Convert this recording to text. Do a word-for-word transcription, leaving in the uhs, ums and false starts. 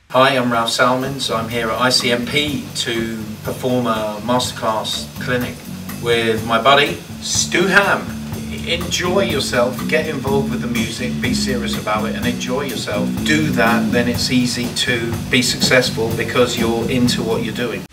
Hi, I'm Ralph Salmins. I'm here at I C M P to perform a masterclass clinic with my buddy Stu Hamm. Enjoy yourself, get involved with the music, be serious about it and enjoy yourself. Do that, then it's easy to be successful because you're into what you're doing.